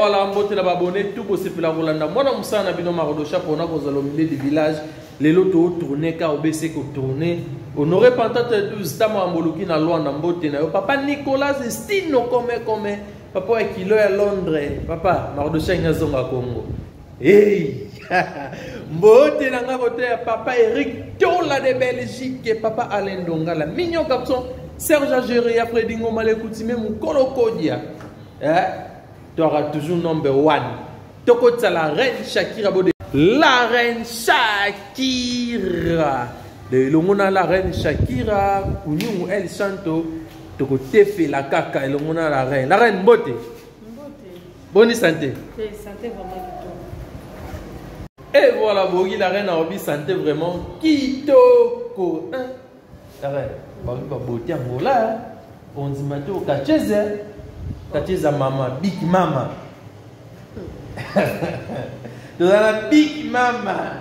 Voilà, mbote la babonné tout possible la Rolanda. Moi na musana bino marodosha pour na kozalo milieu du village. Les lotos tourner car obc ko tourner. Honoré pantate stama mboluki na Luanda mbote na yo. Papa Nicolas Stino comme papa est kilo à Londres. Papa marodosha ngazonga Congo. Hey. Mbote na nga côté papa Eric Tola de Belgique, papa Alain Dongala, mignon capson Serge Agéré après Dingo Malekoutimé mon Kolokodia. Tu auras toujours number one. Toko la reine Shakira Bodé. La reine Shakira. De l'omona la reine Shakira. Kounyou El Santo. Toko tefe la kaka. L'omona la reine. La reine Boté. Bonne santé. Santé vraiment. Et voilà, Bogi, la reine a envie santé vraiment. Kitoko. La reine. Beauté Angola. On dit maintenant au Kacheze. Kacheze maman. Big mama. Nous avons big mama.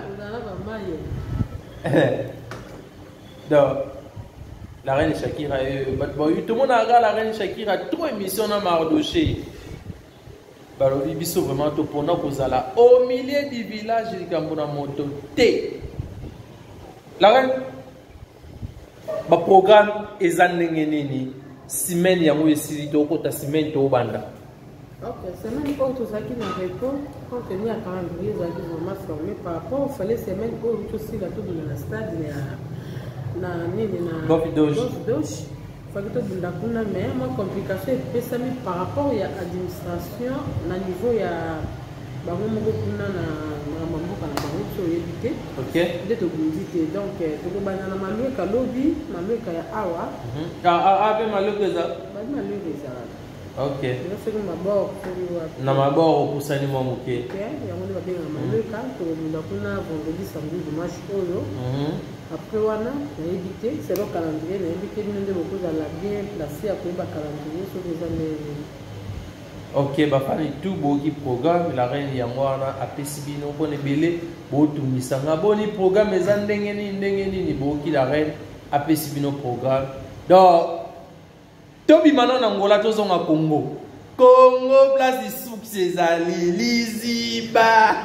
Donc, la reine Shakira. Tout le monde a regardé la reine Shakira. 3 émissions dans Mardoché. Balobi biso vraiment to pona kozala au milieu du village de Kambona moto T. La reine ba programme ezanenge nini semaine yango esili to kota semaine to banda. OK, semaine ko to saki na repos contenu à calendrier za vraiment formé par rapport au fallait semaine ko to sila to na stade na nini na dosh. Mais ma complication est pesami par rapport à l'administration na niveau ya bango moko kuna na mamboka na bango so yebite. OK. De to bundite donc to bana na maluka lobby maluka ya awa. Ave maluka za. Ba maluka za. OK. Na seko maboko kwa na maboko kusani momuke. OK. Ya ngoni babenga maluka to bunda kuna vendredi samedi dimanche oyo. Après wana na éviter c'est le calendrier na éviter de beaucoup à la bien placé à quoi calendrier sur les années. OK ba fali tout boki programme la reine ya mwana apesibino pone belé botumisa nga boni programme za ndenge nini boki la reine apesibino programme donc tobi manon na ngola tozonga Congo place succès ezali liziba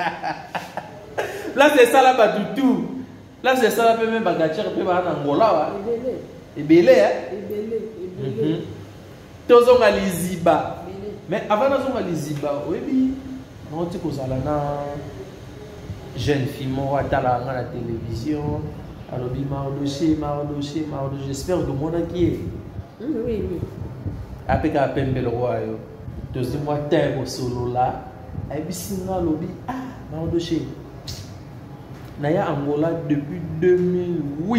place esala batutu. Là, c'est ça, la même bagatère, peut être en Angola. Et belé, hein? Tous ont les ziba. Mais avant d'avoir les ziba, oui, on dit que ça a jeune fille, moi, à la télévision. Alors, Mardoché. J'espère que le monde qui est. Oui. Après, qu'à peine bel roi, tous les mois, t'es au solo là. Et puis, sinon, lobby, Mardoché. Naya Angola depuis 2008.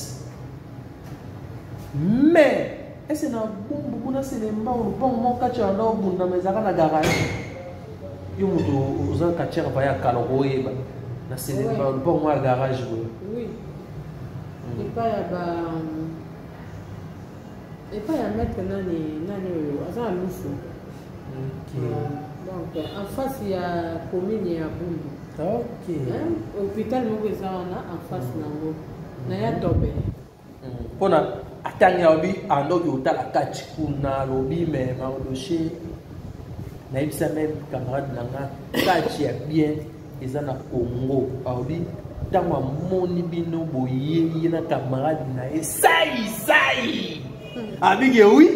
Mais est-ce que na beaucoup na selemba ou bon mon kacha na bunda mezaka na garage. Yo muto ozan kacha ba ya kaloye ba. Na selemba bon moi garage. Oui. Et pas ya mettre nani ozan lufu. OK. Donc en face il y a commune ya Bundu. OK. Hôpital Mouvezana en face nango. Na ya tobe. Pona atanga obi andoki utala kachi kuna lobi mais Mardoché. Na ibisa même camarade nanga kachi ya bien ezana Congo. Obi tangwa moni bino boye na camarade na sai. Abige oui.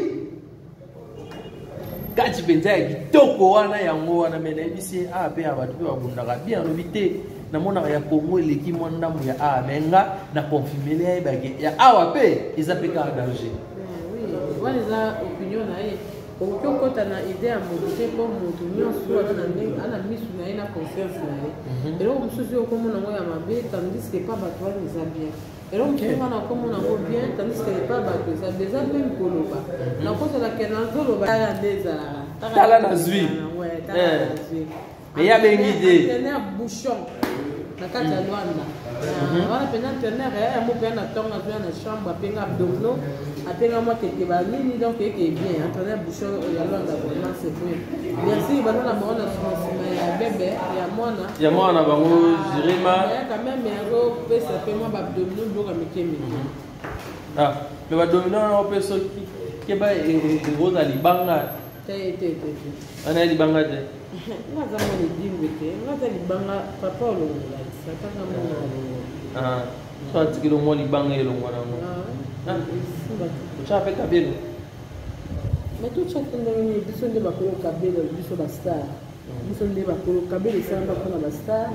Kachi penza ya kitoko wana yango wana mena bisi pe abatu pe babundaka bien lobité na mona ya Congo eleki mwanda mu ya menga na confirmer ya bage ya pe eza pe ka danger. Oui, voilà za opinion na ye. Okokota na idée ya modité pour mutu nyonso ana ndenge ana misu na ye na confiance na ye. Et donc mususu okomona ngo ya mabe tandis que pas bato ni za bien. Et donc tu vas na komona ngo bien tandis que pas bato za déjà même koloba. Na kosa la kenazo ba ya deza. Tala na zui. Ouais, tala na zui. Mais ya bengi idée. Tenir bouchon. Na kati ya Luanda. Wana pena tenir mo pena tonga na chambre penga abdominaux. Apenga moi que ba nini donc que bien. Tenir bouchon ya Luanda vraiment c'est bien. Merci bana na mona ya bébé ya mwana. Ya mwana bango Jirima. Ya quand même yango pesa pe moi abdominaux boka mikemi. Mais abdominaux on peut so qui ba rose libanga ana libanga te ngaza mona edimbe te ngaza libanga papa olongola satanga mona so atikilo mwa libanga elongwa nango otyaka mpe kabelo mais totyaka ndenge biso nde bakolo kabelo biso bastar biso nde bakolo kabelo esalanga mpona bastar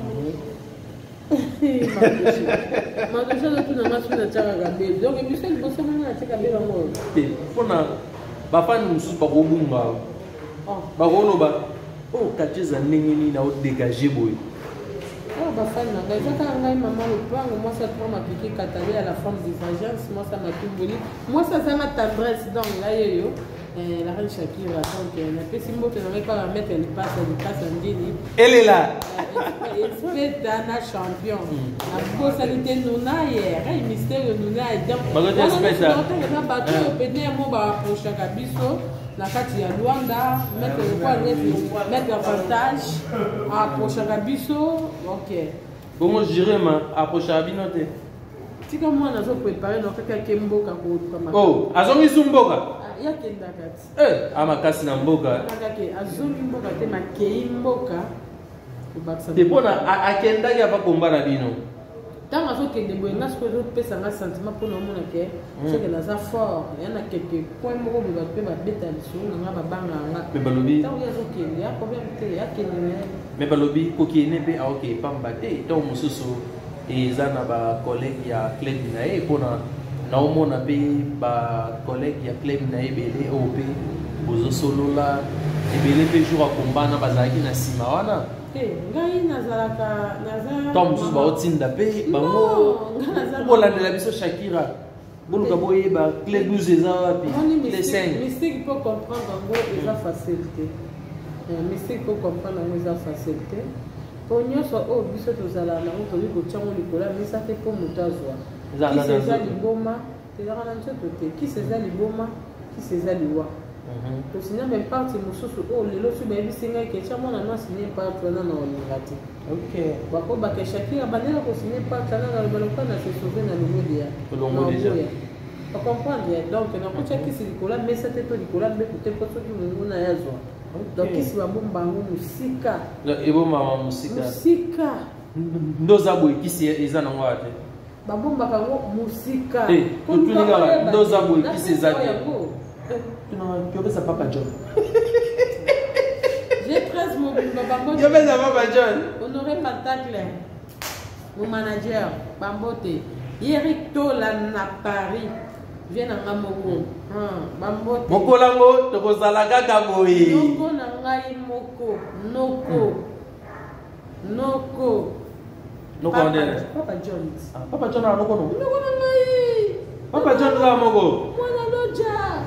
madosha lotuna nga soki natyaka kabelo donc biso liboso manga natyaka kabelo yango te mpona bafani mosusu bakobunga bakoloba oyo kati eza ndenge nini na odégage boye oyo bafani na ngai ezaka ngai mama lopango mwasi atoma mapiki katali à la forme divergence mwasi amatumboli mwasi azanga tendresse donc ngai oyo la reine Shakira donc napesi mbote na ngai kaka mettre lipasa ndini elela espetana champion nabosani te nuna yere mystère nuna donc na bato oyo pene mo baapprochaka biso na kati ya Luanda mettre avantage approchaka biso ok bongo jirema approchaka bino te tika mwana azoprépare na kaka ke mboka koluka oh azongisi mboka yakendaka ti amakasi na mboka akake azongi mboka te makei mboka te mpona akendaki apa komba na bino ntango azokende boye nga soki ezopesanga sentiment mpona omona ke soki naza fort ya na quelque point moko boye bato mpe babeta lisolo na nga babanganga me balobi ntango ye azokende ya problème te yakende na ye me balobi kokende mpe aoke pamba te ntango mosusu eza na bacollègue ya club na ye mpona naomona mpe bacollègue ya club na ye ebele oyo mpe bozosolola ebele mpe jour akombana bazalaki na nsima wana ngai nazalaka ntango mosusu baotinda mpe bango kolandela biso Shakira boluka boyeba clé 12 eza wapi clé 5 mystique mpo comprendre yango eza facile te mystique mpo comprendre yango eza facile te mpo nyonso oyo biso tozalaka nango tozi kotiango likolo ya misa te mpo moto azwa kisi eza liboma ezaka na nzoto te kisi eza liboma kisi eza liwa tosina même parti mosusu oyo lelo soki bayebisi ngai ketia mwana no asine parti wana na olinga te bako bake Shakira bandela kosine parti wana na lobaloka na se sauve na longolia naoboya bacomprendre donc nakotia kisi likolo ya mesa te to likolo ya mbeku te mpo soki monguna yazwa donc kisi babomba yango mosika ebombama mosika ndoza boye kisi eza nango ya te babombaka yango mosika totunikaka ndoza boye kisi eza te tu as Papa John. J'ai 13 mots. Tu as Papa John. Honoré Patacle, mon manager, Bambote. Eric Tola na Paris. Viens à Moko. Bambote. Moko lango, tu as la gaga boy. Noko na ngai moko. Noko. Papa John. Papa John a noko no. Noko na ngai. Papa John la moko. Mwana loja.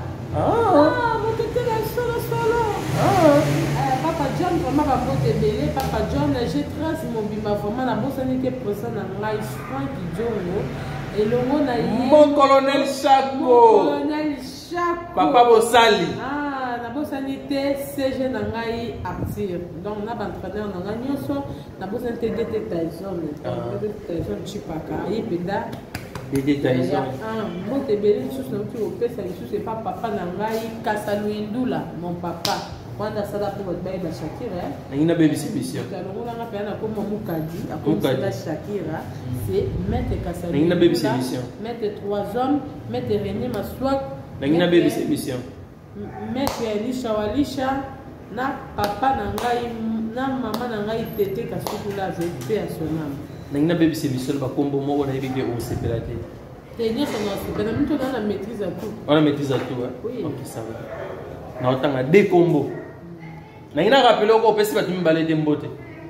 Papa John vraiment babote belé Papa John j'ai trace mon bima vraiment la bosani ke présent na ngai Frank Jongo et longo na ye mon colonel Chako papa bosali na bosani te CG na ngai Arthur donc na entraîneur na ngai nyonso na bosani te DT Tyson Chipaka yependa DT Tyson mbote belé lisusu na uti opesa lisusu epa papa na ngai Kasaluindula mon papa Wanda sala pour baie ba Shakira na bebisi bisio kalongola nga pena ko Mukadi akomisa Shakira c'est mettre Kasaluindula na bebisi bisio mettre 3 hommes mettre René Maswak na bebisi bisio mettre Elisha Walisha na papa na ngai na mama na ngai Tete Kasukula vepe à son âme na bebisi bisio ba kombo moko na yebike o sepela te tenir son aspect na mito na maîtrise à tout on a maîtrise à tout oui. OK ça va na otanga de kombo na ina rappelé ko pesi batu mibale de mbote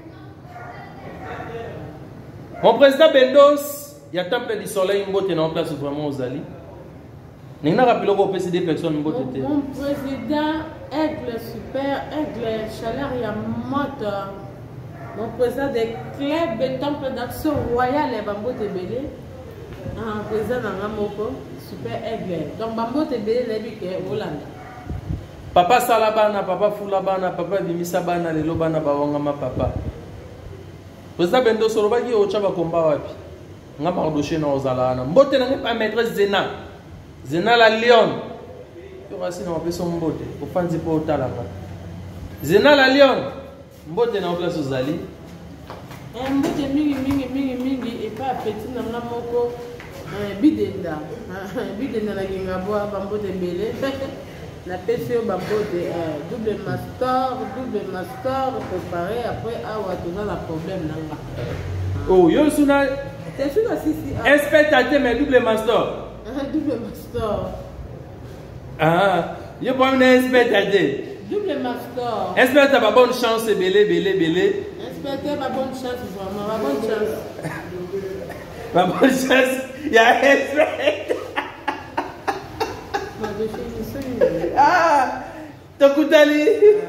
mon président Bendos ya temple du soleil mbote na place vraiment aux ali na ina rappelé ko pesi des personnes mbote te mon président Aigle super Aigle chaleur ya moto mon président des clubs de temple d'action royale et bambote belé président na moko super Aigle donc bambote belé lebi ke Hollande papa salabana papa fulabana papa bimisa bana lelo bana bawangama papa président Bendo sorobaki ocha bakomba wapi ngamba rodoshe na ozalana mbote na pas maîtresse Zena la Lyon Racine on appelle son mbote. Au fanzi po talanga. Zena la lion. Mbote na place aux ali. Mbote mingi et pas petit na moko bidenda. Bidenda la ginga boa bambote belé. La PCO bambote double master préparé après awa tona la problème nanga. Oh yo suna c'est sûr si espèce mais double master. Double master. Ah, yo pas une espèce double master. Espèce t'as bonne chance belé. Espèce t'as bonne chance vraiment, ma bonne chance. Ma bonne chance, il y a espèce. Ah, tokutali.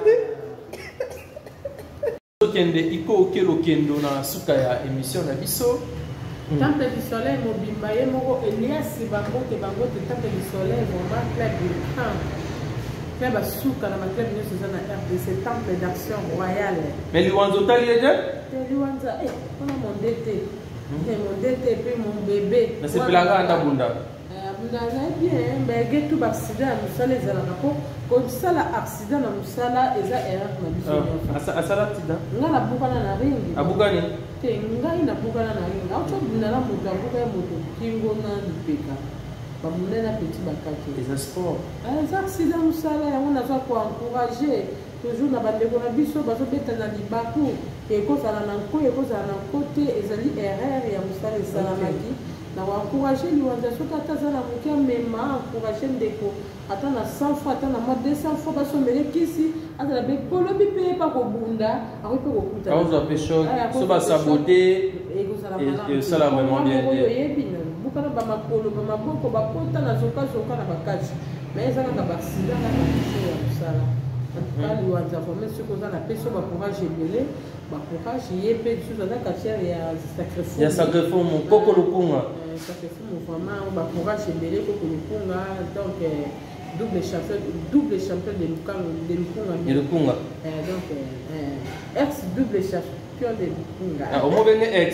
Okende iko okelo kendo na suka ya émission na biso. Temple du soleil mobimba ye moko Elias bangote temple du soleil vraiment club du camp. Club suka na club nyonso za na RDC temple d'action royale. Mais liwanzo tali eje? Liwanza on a mon DT. Mon DT puis mon bébé. Na se plaga anda bunda. Bunda bien, mais getu ba accident musala ezala nako ko sala accident na musala eza erreur na biso. Asala accident. Ngala bukana na ringi. Abukani? Te ngai na bukana na ringi. Auto bunda na moto abuka ya moto kingo na lipeka. Ba bunda na petit bakaki. Eza sport. Eza accident musala ya on a ko encourager toujours na bandeko na biso bazo beta na libaku eko sala na ko eko sala na côté ezali erreur ya musala esalamaki. Na encourager liwanza soki ata aza na moke amema encourager ndeko ata na 100 fois ata na mwa 200 fois basomele kisi azala mpe kolobi mpe pa kobunda akoki mpe kokuta akozwa mpe choc so basabote esala vraiment bien te oyebi bukana bamakolo bamaboko bapota na zokazoka na bakati mais eza kaka baaccident na bakise ya mosala atuka liwanza vraimen soki oza na pe so bacourage ebele bacourage ye mpe lisusu aza katiere ya sacrifumu koko lukunga sacrifumu vraiment bacourage ebele koko lukunga donc double champion de lukunga donc ex double champion de lukunga omobenge ex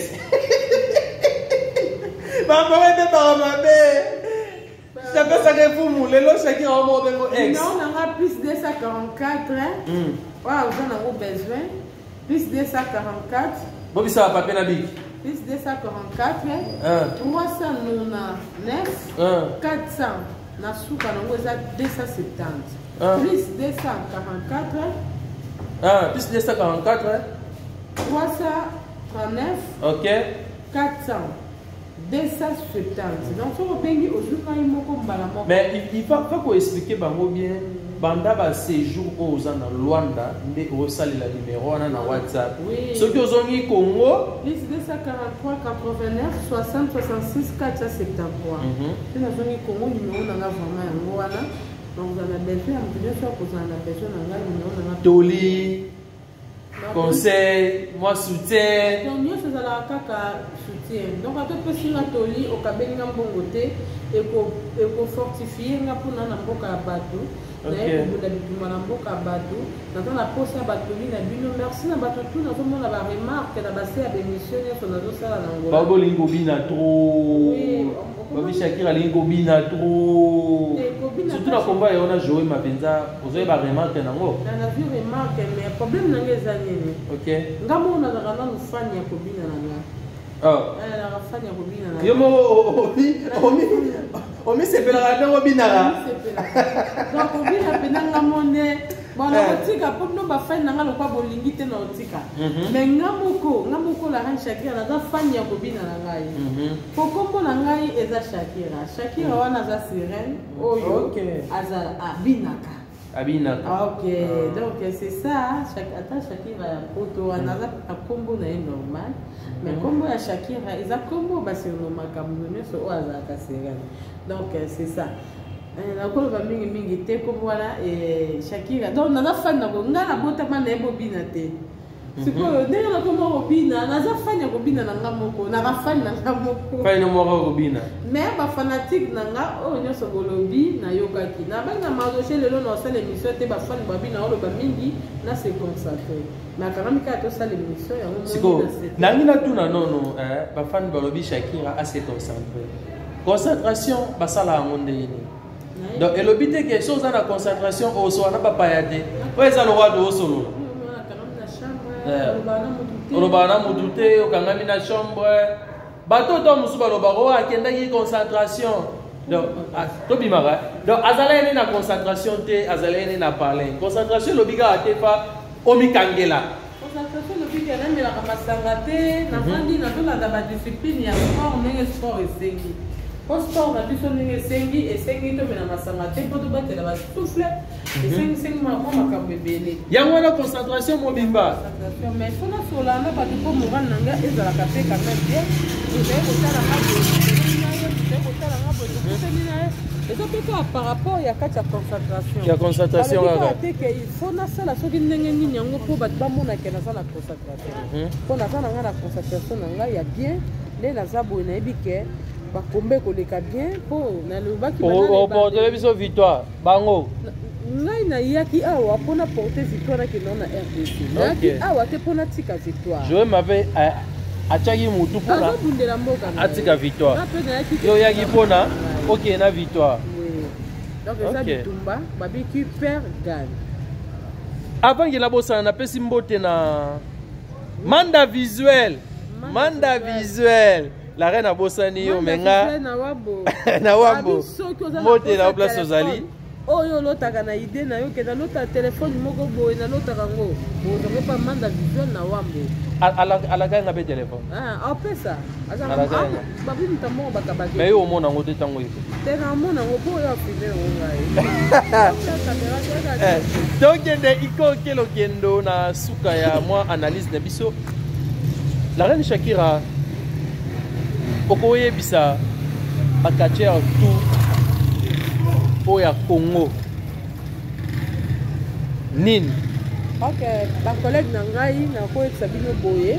bambore mpe bakamabe Chacun sa refumu, les lots chacun a mort de ex. Non, on aura plus 244. Ouais, on a besoin. Plus 244. Bon, ça va pas peine à big. Plus 244. 399. 400. Na souka na ngoza 270. Plus 244. Plus 244. 339. Ok. 400. 270. Donc, on peut dire mais il faut expliquer bien. Banda ba séjour aux en Luanda, mais au sali la numéro on a WhatsApp. Ce que vous avez Congo. 243 89 60 66 473. C'est la zone Congo numéro on a vraiment Luanda. Donc vous avez besoin de fois que vous en avez besoin on a Toli. Conseil, moi soutien. Donc nous faisons la caca soutien. Donc à peu près si la toli au cabine ngambongote et pour fortifier pour na mboka bateau. D'ailleurs pour la mboka bateau. Dans la poste à bateau na bino merci na bateau tout na sommes na ba remarque na basé à émission sur na sala na ngolo. Babo lingo bina trop. Oui. Babi Shakira lingo bina trop. Surtout la combat et on a joué ma benza. Vous avez ba remarque na ngo. Na vu remarque mais problème na ngeza nini. OK. Ngamo na kana mfanya ya kobina na nga. La rafanya kobina na. Yo mo omi sepela na kobina na. Donc kobina pena ngamonde. Bona otika popno ba fanya na ngalo kwa bolingi te na otika. Mais ngamoko la ran Shakira na za fanya kobina na ngai. Pokombo na ngai eza Shakira. Shakira wana za sirène oyo. Aza abinaka. Ok, donc c'est ça. Shakira ya poto anaza kombo na normal. Mais kombo ya Shakira eza kombo ba sur no makambo so oaza ka sirène. Donc c'est ça. La koloba mingi te kombo wana Shakira. Donc naza fan na ko ngala bota mana ebo bina te. Sikoyo ndenge na kombo robina naza fan ya kobina na ngamoko na rafan na ngamoko. Fa ina mo robina. Mais ba fanatique na nga o nyoso golobi na yokaki. Na banga maroche lelo na sala émission te ba fan babina o ba mingi na se consacrer. Mais quand même ka to sala émission ya mo. Siko nangi na tuna nono ba fan balobi Shakira a se concentrer. Concentration ba sala ngonde yini. donc elobi te ke so oza na concentration osola na papa ya te po eza lowa de osolola olobaka na mutu te okangami na chambre bato to mosusu balobaka oyo akendaki concentration donc tobimaka donc azalaki ne na concentration te azalaki ne na parler concentration elobi kaka te fa omikangela concentration elobi ke namelaka masanga te navandi nazolanda badiscipline ya sport ndenge sport esengi po sport na biso ndenge esengi tomela masanga te mpo tobatela basouffle esengisengi mwa makambo ebele yango wana concentration mobimba mais fo nasolanda bato mpo moral na ngai ezalaka te quand même bien ezali kotalanga boye kotalanga boye tokutani na ye eza mpe kaka par rapport ya kati ya concentration kaka te ke ifo nasala soki ndenge nini yango mpo bato bamonake naza na concentration mpo naza na ngai na concentration na ngai ya bien nde naza boye nayebi ke bakombe koleka bien mpo nalobaki oportele biso victoire bango ngai nayaki awa mpona porte victoire nakendao na RDC nayaki awa te mpona tika victoire joe mabe atiaki mutu mpona azobundela mboka atika victoire yo oyaki mpona okende na victoire donc eza bitumba babiki père gagne avangela bosana napesi mbote na manda visuel la reine abosani yo menga na wambo mbote na place ozali oyo olotaka na ide na yo kenda lota telefone moko boye nalotaka ngo bozango pa manda visuel na wambo alakanga mpe telefone apesa babimita moko bakabaki mais yo omona yango te ntango ete te namona yango mpo oyo afilme yango ngai tokende ikoke lokendo na suka ya mwa analyse na biso la reine Shakira okoyebisa bakatiere tout oya Congo nini ok bacollègue na ngai nakoyebisa bino boye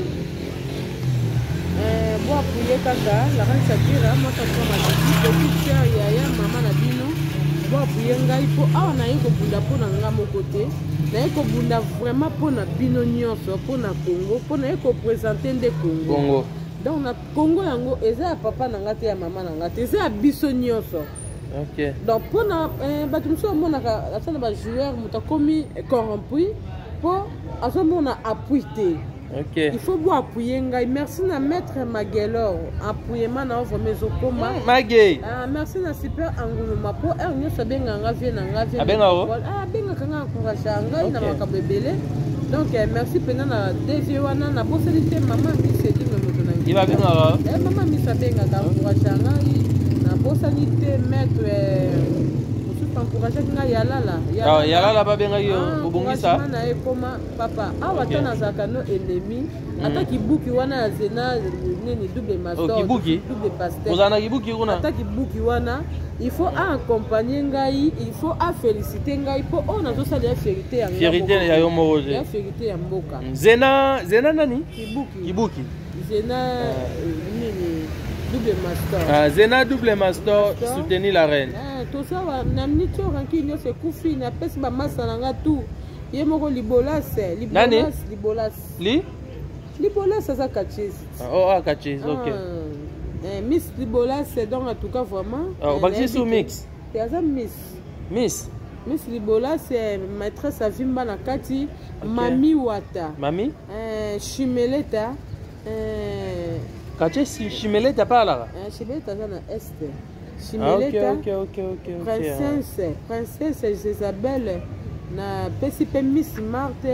bo apuye kaka la reine Shakira petite sœur yaya mama na bino bo apuye ngai mpo awa naye kobunda mpo na nga moko te naye kobunda vraiment mpo na bino nyonso mpo na Congo mpo naye kopresente nde Congo donc na Congo yango eza ya papa na nga te ya mama na nga te eza ya biso nyonso donc mpona bato mosusu amonaka ata na bajoueur moto akomi corrompu mpo azomona appui te il faut bo appuye ngai merci na maître Magelor appuyema na ovome ezokoma merci na super anguluma mpo r nyonso abengaka nga vie na nga abengaka nga encourage ngai na makambo ebele donc merci mpena na devie wana naboseli te mama misedime moto na ngai mama miso abengaka encourage ngai nabosani te maître mosusu encouragaki ngai yalala babengaki obongisa na ekoma papa awa ata nazalaka no ennemi ata kibuki wana ya zena nini double master double pasteur ozala na kibuki kuna ata kibuki wana il faut accompagner ngai il faut féliciter ngai mpo oyo nazosalela fierité ya yo moko ya fierité ya mboka zena nani kibuki zena nini double master zena double master soutenir la reine tosawa na miniti oyo ranki nyonso ekufi napesi bamasa na nga tu ye moko libolase aza kachise kachise ok miss libolase donc en tout cas vraiment obakisi sous mix aza miss libolase maîtresse avimba na kati mami wata shimeleta kache shimeleta palaka shimeleta aza na este shimeleta princesse Isabelle na pesi pe miss Marte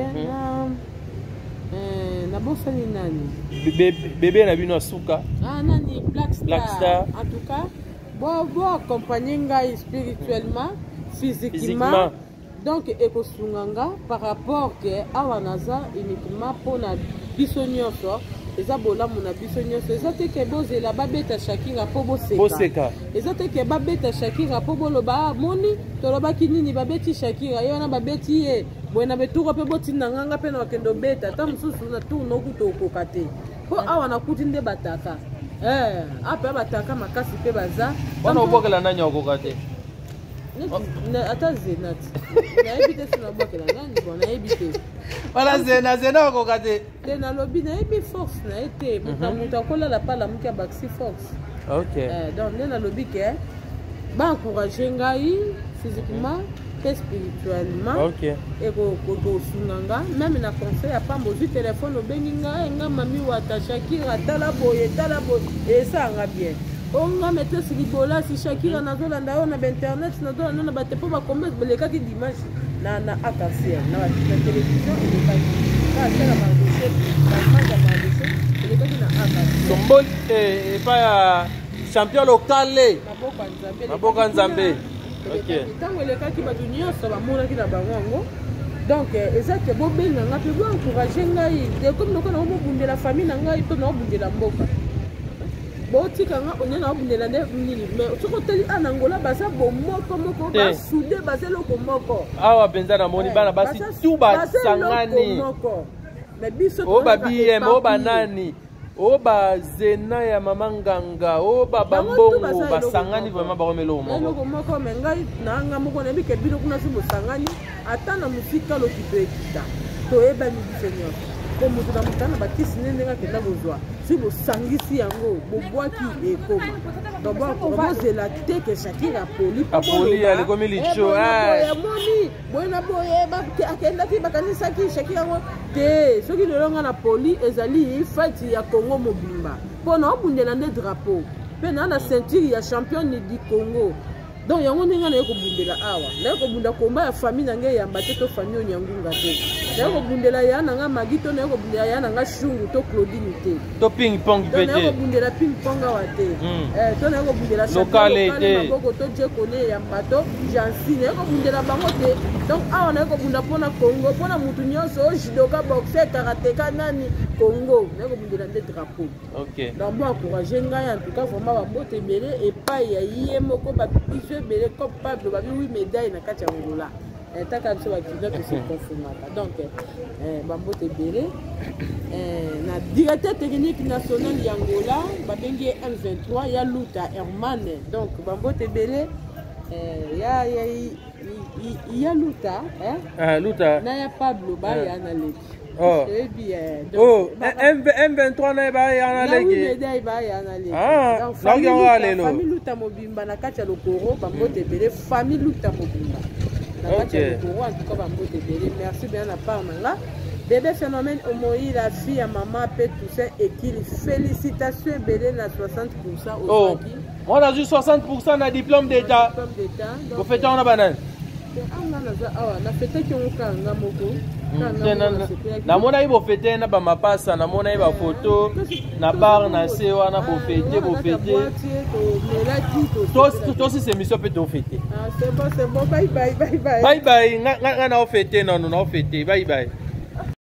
na bosani nani bébé na bino asuka nani Black Star en tout cas bo accompagner ngai spirituellement physiquement donc ekosunganga par rapport que awa naza uniquement mpona biso nyonso eza bolamu na biso nyonso eza te ke bozela babeta Shakira mpo boseka eza te ke babeta Shakira mpo boloba moni tolobaki nini babeti Shakira ye wana babeti ye boye na beturo mpe botinda nganga mpe na bakende obeta ata mosusu na tour nokuta okoka te mpo awa nakuti nde bataka ape bataka makasi mpe baza wana obokela nani akoka te ata zenati nayebi te sinabokela nani bo nayebi te wana zena okoka te te nalobi nayebi force na ye te moto akolala pala moki abakisi force donc nde nalobi ke encourager ngai physiquement et spirituellement. Et kosunanga même na conseil à pas mozu téléphone obenga nga mami wata Shakira tala boye et ça nga bien. Onga mette si libola si Shakira nazolanda yo na internet nazolanda na batepo ba commerce beleka ki dimanche na akasia na ba télévision et pas ça la marché pas marché beleka ki na akasia Tombol et pas champion local Maboka Nzambe. OK. Tango elekaki ba dunia ça ba mona ki na bango. Donc ezaki bobenga nga pe bo encourager ngai de comme noko na mo bundela famille na ngai to na bundela mboka. Botika nga onena obundela nde nini mais soko teli anangola basa bomoko moko ba soudé basa loko moko awa benza na moni bana basi tout ba sangani mais biso o ba biem o ba nani o ba zena ya mama nganga o ba bambongo ba sangani vraiment ba romelo moko mais ngai na nga moko na bike bino kuna si bosangani ata na musika lo kipekita to eba ni seigneur ko mutu na mutana bakisi nene nga kenda bozwa si bosangisi yango bobwaki ekoma donc la teke Shakira poli ya lekomi licho moni boyena boye akendaki bakanisaki Shakira yango te soki lelonga na poli ezali fati ya Congo mobimba mpona obundela nde drapeau mpe na ceinture ya champion du Congo. Donc yango ndenge na ekobundela awa na ekobunda komba ya famille na ngai yamba te to famille onyangunga te na ekobundela ya na nga magito na ekobundela ya na nga shungu to Claudine te to ping pong pete na ekobundela ping pong awa te to na ekobundela lokale te maboko to jekone yamba to jansi na ekobundela bango te. Donc awa na ekobunda mpona Congo mpona mutu nyonso judoka boxe karateka nani Congo na ekobundela nde drapeau. Donc moi encourager ngai en tout cas vraiment babote ebele epai ya ye moko babiso ebele comme Pablo babi 8 médailles na kati ya ngola taka biso bakida to se confirmaka donc babote ebele na directeur technique national ya Angola babengi M23 ya Luta Herman donc babote ebele ya Luta Luta na ya Pablo ba ya na leki M23 na ba ya na leki médaille ba ya na leki donc famille Luta mobimba na kati ya lokoro babote ebele famille Luta mobimba na kati ya lokoro en tout cas babote ebele merci bien na part nanga bébé phénomène Omoi la fille à maman peut Toussaint et qu'il félicitations ebele na 60% au on a juste 60% na diplôme d'état vous faites on a banane na fete ki onka moko na mona ibo fete na ba mapasa na mona iba photo na bar na se wana bo fete to si émission peut to fete c'est bon bye bye nga na o fete non na o fete bye bye.